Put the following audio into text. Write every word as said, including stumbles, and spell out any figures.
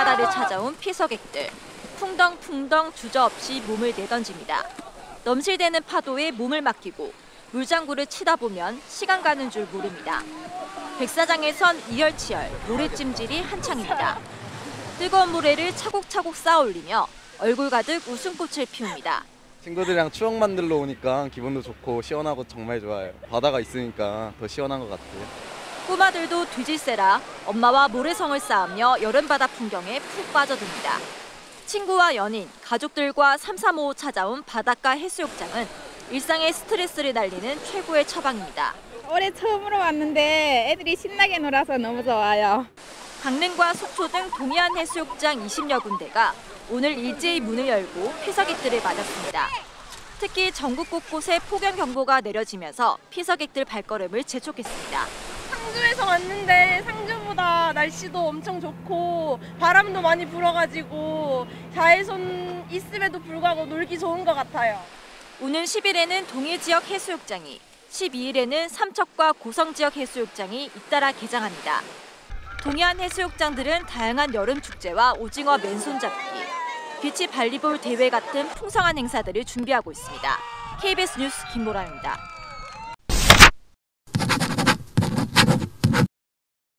여름바다를 찾아온 피서객들. 풍덩풍덩 주저없이 몸을 내던집니다. 넘실대는 파도에 몸을 맡기고 물장구를 치다 보면 시간 가는 줄 모릅니다. 백사장에선 이열치열 모래찜질이 한창입니다. 뜨거운 모래를 차곡차곡 쌓아 올리며 얼굴 가득 웃음꽃을 피웁니다. 친구들이랑 추억 만들러 오니까 기분도 좋고 시원하고 정말 좋아요. 바다가 있으니까 더 시원한 것 같아요. 꼬마들도 뒤질세라 엄마와 모래성을 쌓으며 여름바다 풍경에 푹 빠져듭니다. 친구와 연인, 가족들과 삼삼오오 찾아온 바닷가 해수욕장은 일상의 스트레스를 날리는 최고의 처방입니다. 올해 처음으로 왔는데 애들이 신나게 놀아서 너무 좋아요. 강릉과 속초 등 동해안 해수욕장 이십여 군데가 오늘 일제히 문을 열고 피서객들을 맞았습니다. 특히 전국 곳곳에 폭염 경보가 내려지면서 피서객들 발걸음을 재촉했습니다. 상주에서 왔는데 상주보다 날씨도 엄청 좋고 바람도 많이 불어가지고 자외선 있음에도 불구하고 놀기 좋은 것 같아요. 오는 십 일에는 동해 지역 해수욕장이, 십이 일에는 삼척과 고성 지역 해수욕장이 잇따라 개장합니다. 동해안 해수욕장들은 다양한 여름 축제와 오징어 맨손 잡기, 비치 발리볼 대회 같은 풍성한 행사들을 준비하고 있습니다. 케이비에스 뉴스 김보라입니다.